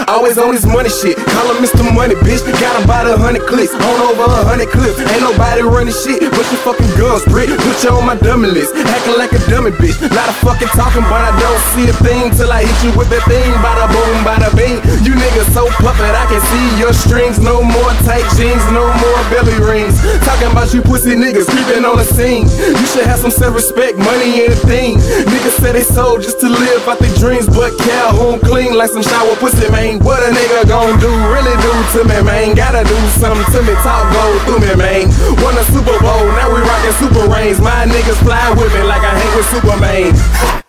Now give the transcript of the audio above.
Always on this money shit, call him Mr. Money, bitch. Got him by the 100 clicks, on over 100 clips. Ain't nobody running shit, but your fucking guns, prick. Put you on my dummy list, acting like a dummy, bitch. Lot of fucking talking, but I don't see a thing till I hit you with that thing. Bada boom, bada bing. You niggas so puppet, I can see your strings. No more tight jeans, no more belly rings. Talking about you pussy niggas creeping on the scene. You should have some self-respect, money ain't a thing. Niggas say they sold just to live out their dreams, but Calhoun clean like some shower pussy, man. What a nigga gon' do, really do to me, man. Gotta do something to me, talk go through me, man. Won a Super Bowl, now we rockin' super rings. My niggas fly with me like I hang with Superman.